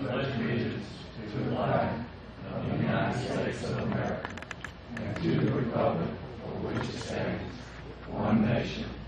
pledge allegiance to the flag of the United States of America and to the republic for which it stands, one nation,